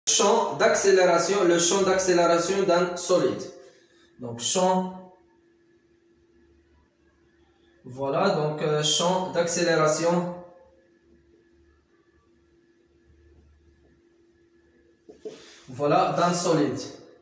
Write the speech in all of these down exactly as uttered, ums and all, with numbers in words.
champ d'accélération, le champ d'accélération d'un solide. Donc champ, voilà, donc euh, champ d'accélération voilà d'un solide,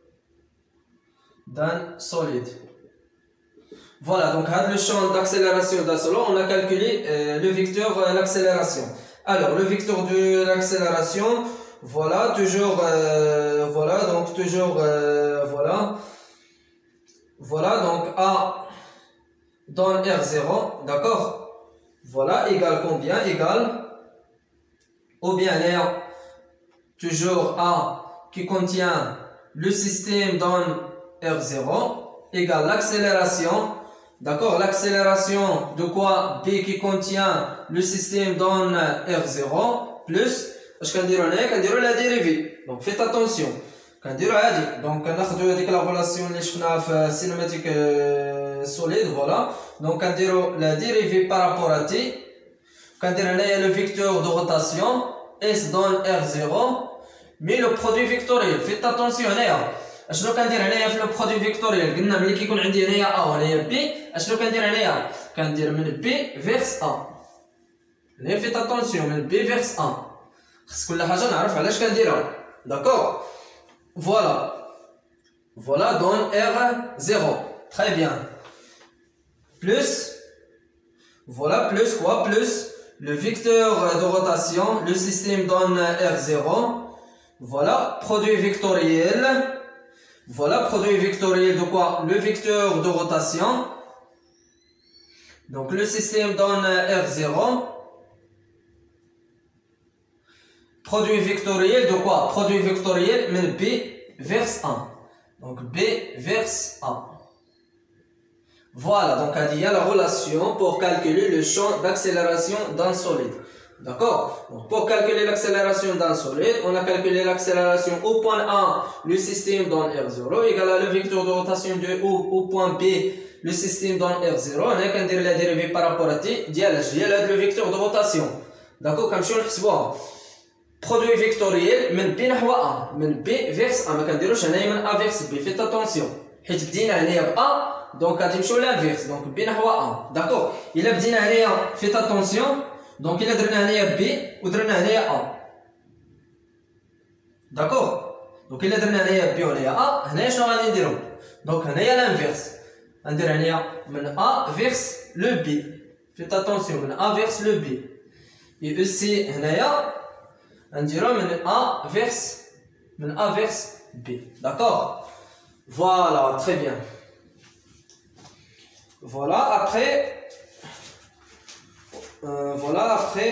d'un solide. Voilà, donc le champ d'accélération d'un solide, on a calculé euh, le vecteur de euh, l'accélération. Alors le vecteur de l'accélération, voilà, toujours, euh, voilà, donc toujours, euh, voilà, voilà, donc A dans R zéro, d'accord, voilà, égale combien, égale, ou bien R, toujours A qui contient le système dans R zéro, égale l'accélération, d'accord, l'accélération de quoi B qui contient le système dans R zéro, plus, اش كنديرو هنايا كنديرو لا ديريفي. دونك فيت اتونسيون كنديرو هادي، دونك كناخدو هاديك لا ريلاسيون اللي شفناها في سينماتيك سوليد، فوالا، دونك كنديرو لا ديريفي بارابور ا تي، كندير هنايا لو فيكتور دو روتاسيون اس دون ار زيرو مي لو برودوي فيكتوريال. فيت اتونسيون هنايا اشنو كندير هنايا في لو برودوي فيكتوريال، قلنا ملي كيكون عندي هنايا ا وهنايا بي، اشنو كندير هنايا، كندير من بي فيرس ا. هنايا فيت اتونسيون من بي فيرس ا، خص كل حاجه نعرف علاش كنديرها، داكور. فوالا فوالا دون ار زيرو، très bien, plus, voilà, plus quoi, plus le vecteur de rotation, le système donne R zéro, voilà, produit vectoriel, voilà, produit vectoriel de quoi, le vecteur de rotation, donc le système donne R zéro, produit vectoriel de quoi, produit vectoriel, mais B verse un, donc B verse un. Voilà, donc il y a la relation pour calculer le champ d'accélération d'un solide. D'accord? Pour calculer l'accélération d'un solide, on a calculé l'accélération au point A, le système donne R zéro, égale à le vecteur de rotation de O au point B, le système donne R zéro. On a qu'à dire la dérivée par rapport à T, dialogue, le vecteur de rotation. D'accord? Comme je le vois, produit vectoriel, من B نحو A, من B vers A, ما كنديروش هنايا من A vers B. Faites attention, حيت بدينا هنايا ب A. Donc, غادي نمشيو لانفيرس، دونك بي نحو ا، داكور. الا بدينا هنايا فيت اتونسيون، دونك الا درنا هنايا بي ودرنا هنايا ا، داكور. دونك الا درنا هنايا بي وهنايا ا، هنايا شنو غادي نديرو، دونك هنايا لانفيرس، غندير هنايا من ا فيرس لو بي. فيت اتونسيون من ا فيرس لو بي. اي اوسي هنايا غنديرو من ا فيرس من ا فيرس بي، داكور. فوالا تري بيان. Voilà, après, euh, voilà, après,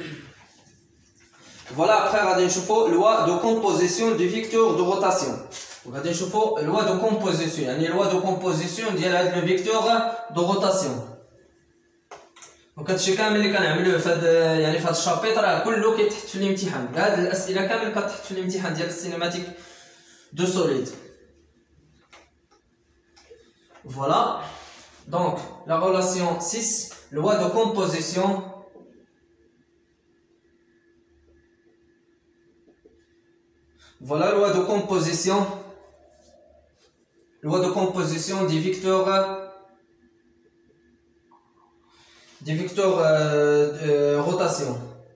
voilà, après, غادي نشوفو loi de composition du vecteur de rotation. غادي نشوفو loi de composition، يعني loi de composition ديال هاد le vecteur de rotation. دونك هادشي كامل اللي كنعملوه في هاد يعني في هاد الشابيتر راه كله كيتحط في الامتحان، هاد الأسئلة كامل كتحط في الامتحان ديال السينماتيك دو سوليد. Voilà. Donc, la relation six, loi de composition. Voilà, loi de composition. Loi de composition des vecteurs, des vecteurs euh, de rotation.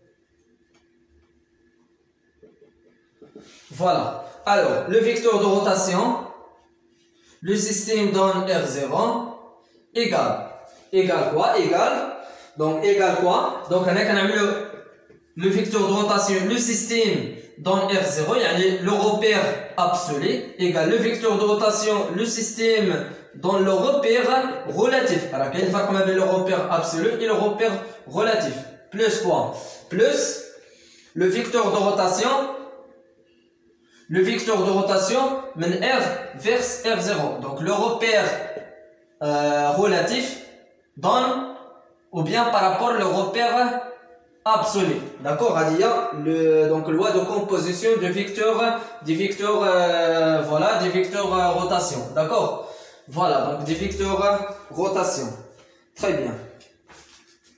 Voilà. Alors, le vecteur de rotation, le système donne R zéro. Égal, égal quoi, égal, donc égal quoi, donc on a le, le vecteur de rotation, le système dans R zéro, yani le repère absolu, égal le vecteur de rotation, le système dans le repère relatif. Alors quel est le rapport avec le repère absolu et le repère relatif, plus quoi, plus le vecteur de rotation, le vecteur de rotation men R vers R zéro, donc le repère Euh, relatif donne ou bien par rapport au repère absolu, d'accord. Il y a le donc loi de composition de vecteurs des vecteurs euh, voilà des vecteurs euh, rotation, d'accord. Voilà, donc des vecteurs euh, rotation, très bien.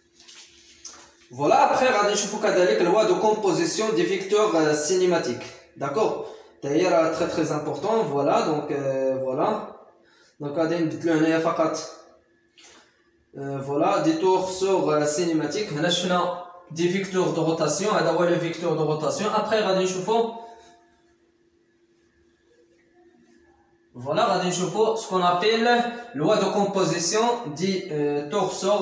Voilà, après غادي نشوفو كذلك loi de composition des vecteurs euh, cinématiques, d'accord. D'ailleurs très très important, voilà, donc euh, voilà. Donc غادي نبدلو هنايا فقط euh, voilà des tours sur euh, cinématique. هنا شفنا des vecteurs de rotation, هذا هو le vecteur de rotation. Après غادي نشوفو voilà غادي نشوفو ce qu'on appelle loi de composition du euh, torsor.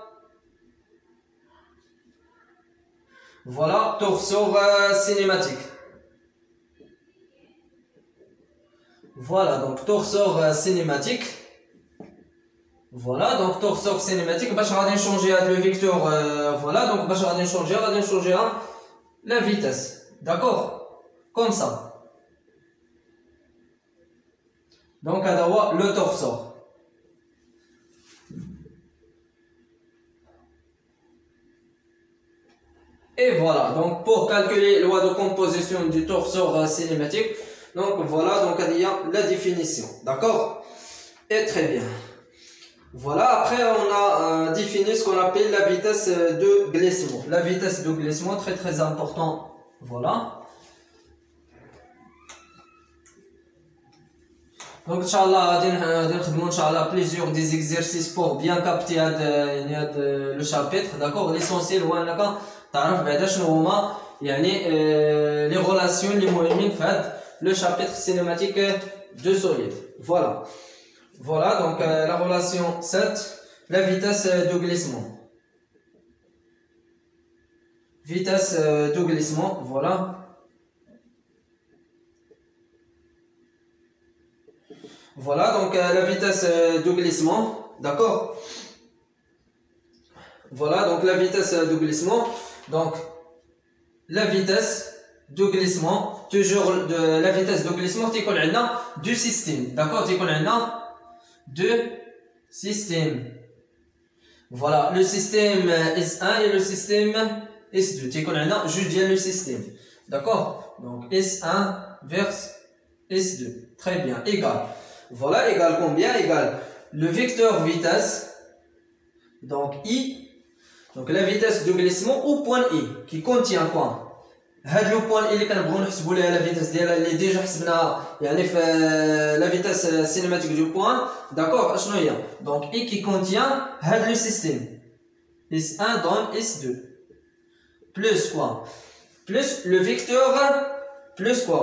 Voilà, torsor euh, cinématique. Voilà, donc torsor euh, cinématique. Voilà, donc torsor cinématique. Bah, je vais changer le vecteur. Euh, voilà, donc bah, je vais changer, je vais changer hein, la vitesse. D'accord? Comme ça. Donc, à le torsor. Et voilà, donc pour calculer la loi de composition du torsor euh, cinématique, donc voilà, donc il y a la définition. D'accord? Et très bien. Voilà, après on a euh, défini ce qu'on appelle la vitesse de glissement. La vitesse de glissement, très très important. Voilà. Donc, Inch'Allah, on va plusieurs des exercices pour bien capter le chapitre. D'accord? L'essentiel, c'est les relations, les moyens le chapitre cinématique de solide. Voilà. Voilà, donc euh, la relation sept, la vitesse de glissement. Vitesse euh, de glissement, voilà. Voilà, donc euh, la vitesse euh, de glissement, d'accord. Voilà, donc la vitesse de glissement. Donc, la vitesse de glissement, toujours de la vitesse de glissement, c'est qu'on a du système, d'accord, c'est qu'on a de système. Voilà, le système S un et le système S deux. Tu connais, je dis le système. D'accord? Donc S un vers S deux. Très bien, égal. Voilà, égal combien? Égal le vecteur vitesse. Donc I. Donc la vitesse de glissement au point I qui contient quoi? هاد لو بوان اللي كنبغيو نحسبوا ليها لا فيتاس ديالها اللي ديجا حسبناها يعني في لا فيتاس سينماتيك دو بوان داكور اشنو هي دونك اي كي كونتيان هاد لو سيستيم اس un donne اس deux plus quoi plus le vecteur plus quoi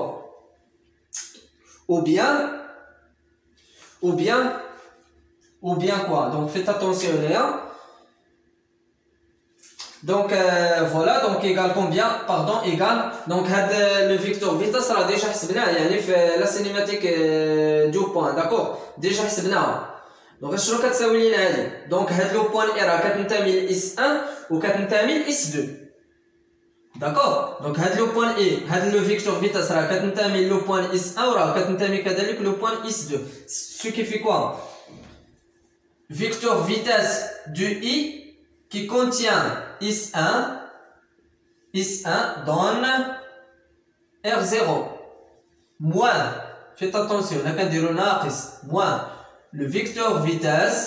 ou bien ou bien ou bien quoi donc faites attention là. Donc euh, voilà, donc égal combien? Pardon, égal. Donc le vecteur vitesse sera déjà حسبناه يعني في la cinématique du point, d'accord? Déjà حسبناها. Donc شنو كتساوي لنا هذه؟ Donc هاد لو بوان اي راه كتنتمي ل اس un وكتنتمي ل اس deux. D'accord? Donc هاد لو بوان اي هاد لو فيكتور فيتاس راه كتنتمي لو بوان اس un وراه كتنتمي كذلك لو بوان اس deux. Ce qui fait quoi? Vecteur vitesse du i qui contient S un, S un donne R zéro. Moins, faites attention, on a qu'à dire moins le vecteur vitesse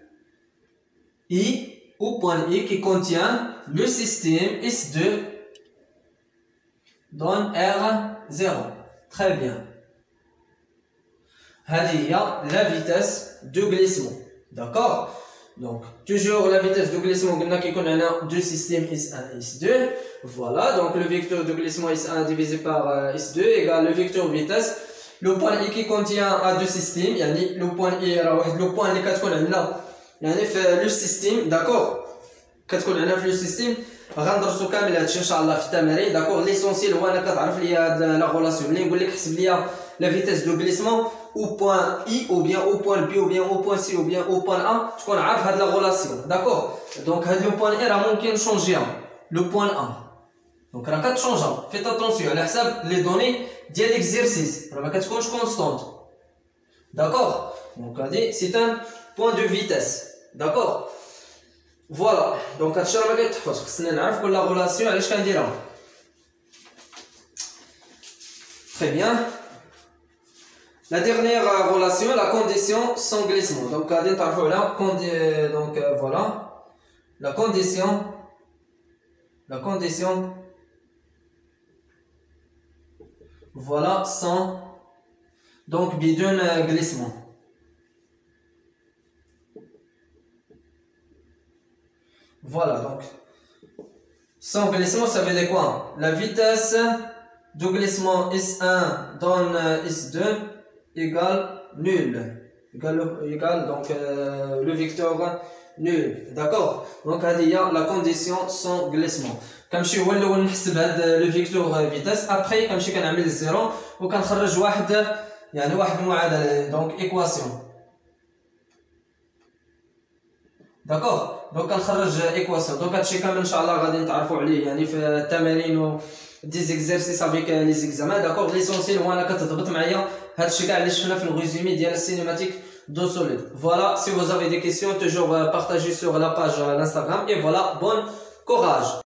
I au point I qui contient le système S deux donne R zéro. Très bien. هذه la vitesse de glissement. D'accord? Donc, toujours la vitesse de glissement, on a deux systèmes S un et S deux. Voilà, donc le vecteur de glissement S un divisé par euh, S deux égale le vecteur vitesse. Le point I qui contient à deux systèmes, yani le point I, le point اللي كتكون عندنا يعني في le système, d'accord? كتكون عندنا في le système. غندرسو كامل هادشي ان شاء الله في التمارين، داكور. ليسونسيال هو انا كتعرف لي هاد لا غولاسيون ملي نقول لك حسب لي لا فيتيس دو غليسمون او بوين اي او بيان او بوين بي او بيان او بوين سي او بيان او بوين ا، تكون عارف هاد لا غولاسيون، داكور. دونك هاد لو بوين اي راه ممكن نشونجيها لو بوين ا، دونك راه كتشونجا. فيت اتونسيون على حساب لي دوني ديال ليكزيرسيس، راه ما كتكونش كونستونت، داكور. دونك هادي سي ان بوين دو فيتيس، داكور. فوالا، دونك هادشي راه ما كيتحفظش، خصنا نعرف كل غولاسيون علاش كنديرها. Très bien. La dernière euh, relation, la condition sans glissement. Donc, euh, donc euh, voilà. La condition. La condition. voilà sans donc بدون glissement. Voilà, donc sans glissement, ça veut dire quoi? La vitesse de glissement S un donne S deux égale nul. Égale, égale donc euh, le vecteur nul. D'accord? Donc il y a la condition sans glissement. Comme je vais le vecteur vitesse, après comme je vais le zéro, ou quand je vais يعني واحد معادلة donc équation. داكوغ دونك كنخرج ايكواسيون. دونك هادشي كامل ان شاء الله غادي نتعرفوا عليه يعني في التمارين و دي زيكزارسيس افيك لي زيكزامان. داكوغ ليسونسيال هو انا كتضبط معايا هادشي كاع اللي شفنا في الريزومي ديال السينيماتيك دو سوليد. فوالا si vous avez des questions toujours partagez sur la page l'Instagram et voilà bon courage.